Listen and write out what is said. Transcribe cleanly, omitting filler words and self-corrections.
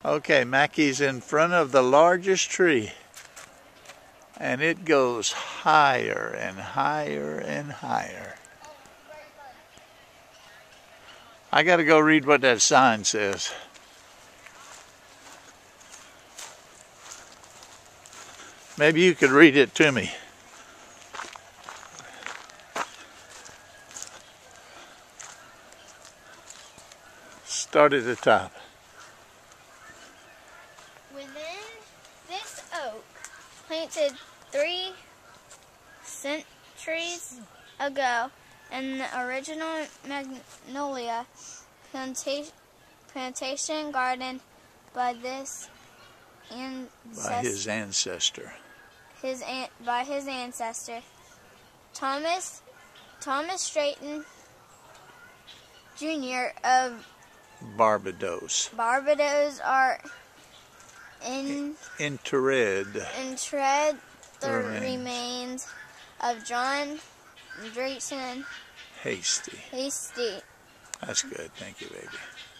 Okay, Mackie's in front of the largest tree. And it goes higher and higher and higher. I gotta go read what that sign says. Maybe you could read it to me. Start at the top. Within this oak, planted 3 centuries ago, in the original magnolia plantation garden by his ancestor, Thomas Strayton Jr. of Barbados are interred the remains of John Drayton Hasty. Hasty. That's good. Thank you, baby.